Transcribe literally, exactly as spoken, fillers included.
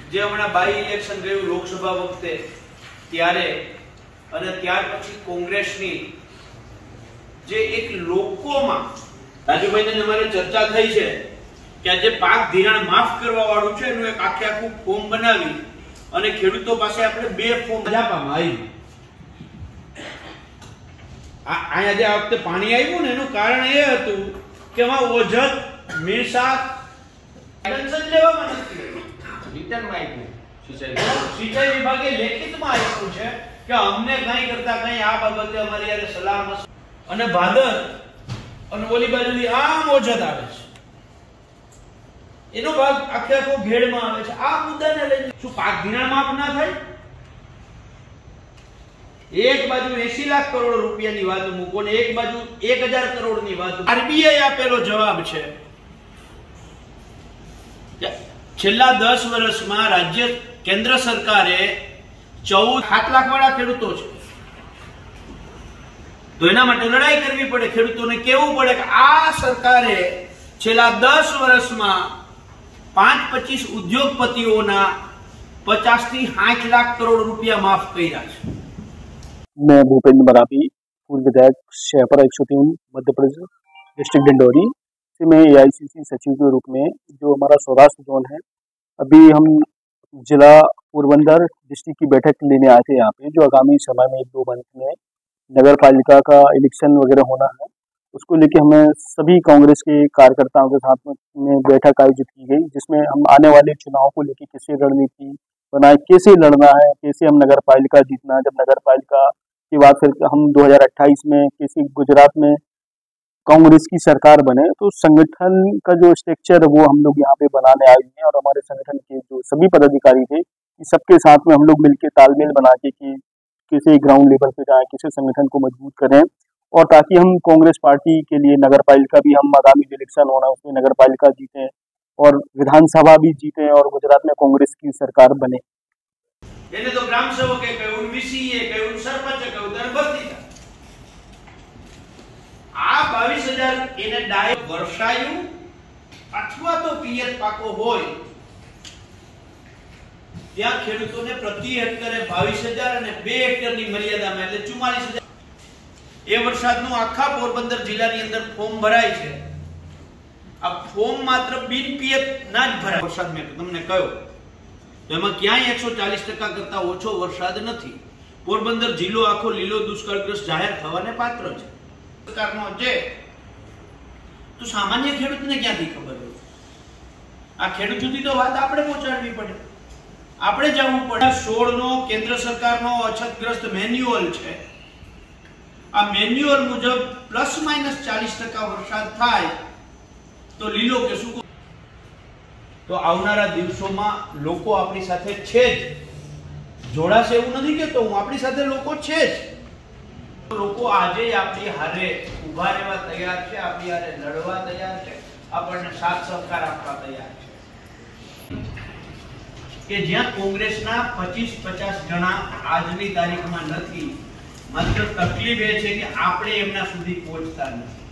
જે હમણાં by election ગયું લોકસભા વખતે ત્યારે અને ત્યાર પછી કોંગ્રેસની જે એક લોકોમાં રાજુભાઈને અમારે ચર્ચા થઈ છે કે આજે પાક ધિરાણ માફ કરવા વાળું છે એનું એક આખે આખું ફોર્મ બનાવી અને ખેડૂતો પાસે આપણે બે ફોર્મ આપવામાં આવ્યું. આ આજે આ વખતે પાણી આવ્યું ને એનું કારણ એ હતું કે એમાં ઓજત મેષા ટેન્શન લેવામાં નથી રિટર્નમાં આપ્યું. સિંચાઈ વિભાગે લેખિતમાં આપ્યું છે કે અમને કઈ કરતા કઈ આ બાબતે અમારી યારે સલાહ અને ભાદર અને ઓલી બાજુથી આમ ઓજત આવે છે એનો ભાગ આખે આખો ઘેડમાં આવે છે. આ મુદ્દાને લઈને શું પાક ધિરાણ માફ ના થાય? એક બાજુ એસી લાખ કરોડ રૂપિયાની વાત મૂકો ને એક બાજુ એક હજાર કરોડ ની વાત. આરબીઆઈ આપેલો જવાબ છે છેલ્લા દસ વર્ષમાં રાજ્ય કેન્દ્ર સરકારે ચૌદ સાત લાખ વાળા ખેડૂતો છે તો એના માટે લડાઈ કરવી પડે. ખેડૂતોને કેવું પડે કે આ સરકારે છેલ્લા દસ વર્ષમાં પાંચ પચીસ ઉદ્યોગપતિઓના પચાસ થી साठ लाख करोड़ रुपया माफ કર્યા છે. मैं भूपेंद्र मरावी, पूर्व विधायक शहपुरा एक सौ तीन मध्य प्रदेश डिस्ट्रिक्ट डिंडोरी से मैं एआईसीसी सचिव के रूप में जो हमारा सौराष्ट्र जोन है, अभी हम जिला पोरबंदर डिस्ट्रिक्ट की बैठक लेने आए थे यहाँ पे, जो आगामी समय में एक दो मंथ में नगर पालिका का इलेक्शन वगैरह होना है, उसको लेके हमें सभी कांग्रेस के कार्यकर्ताओं के साथ में बैठक आयोजित की गई, जिसमें हम आने वाले चुनाव को लेके कैसे रणनीति बनाए, कैसे लड़ना है, कैसे हम नगर पालिका जीतना है. जब नगर पालिका की बात फिर हम दो हज़ार अट्ठाईस में कैसे गुजरात में कांग्रेस की सरकार बने, तो संगठन का जो स्ट्रक्चर है वो हम लोग यहाँ पे बनाने आए हैं और हमारे संगठन के जो सभी पदाधिकारी थे सबके साथ में हम लोग मिलकर तालमेल बना के कि कैसे ग्राउंड लेवल पे जाएं, कैसे संगठन को मजबूत करें और ताकि हम कांग्रेस पार्टी के लिए नगर पालिका भी हम आगामी इलेक्शन होना उसमें नगर पालिका जीते और विधानसभा भी जीते और गुजरात में कांग्रेस की सरकार बने. એને તો ગ્રામ સેવકે કહ્યું, વીસીએ કહ્યું, સરપંચે કહ્યું, દરબસ્તી આ બાવીસ હજાર એને ડાયરેક્ટ વર્ષાયું અથવા તો પિયત પાકો હોય ત્યાં ખેડૂતોને પ્રતિ હેક્ટરે બાવીસ હજાર અને બે હેક્ટરની મર્યાદામાં એટલે ચુમ્માલીસ હજાર એ વરસાદનું આખા પોરબંદર જિલ્લાની અંદર ફોર્મ ભરાય છે. આ ફોર્મ માત્ર બિન પિયત ના જ ભરાય. વરસાદ મેં તમને કહ્યું તો એમાં ક્યાંય એકસો ચાલીસ ટકા કરતા ઓછો વરસાદ નથી. પોરબંદર જિલ્લો આખો લીલો દુષ્કાળગ્રસ્ત જાહેર થવાને પાત્ર છે. સરકારનો છે તો સામાન્ય ખેડૂતને ક્યાંથી ખબર હોય? આ ખેડૂત સુધી તો વાત આપણે પહોંચાડવી પડે, આપણે જવું પડે. સોળ નો કેન્દ્ર સરકારનો અછતગ્રસ્ત મેન્યુઅલ છે. આ મેન્યુઅલ મુજબ પ્લસ માઇનસ ચાલીસ ટકા વરસાદ થાય તો લીલો કે સૂકો. તો આવનારા દિવસોમાં લોકો આપણી સાથે છે જ, જોડાશે એવું નથી કેતો હું, આપણી સાથે લોકો છે જ. લોકો આજે આપણી હારે ઉભા રહેવા તૈયાર છે, આપણી હારે લડવા તૈયાર છે, આપણને સાથ સહકાર આપવા તૈયાર છે. કે જ્યાં કોંગ્રેસના પચીસ પચાસ જણા આજની તારીખમાં નથી, માત્ર તકલીફ એ છે કે આપણે એમના સુધી પહોંચતા નથી.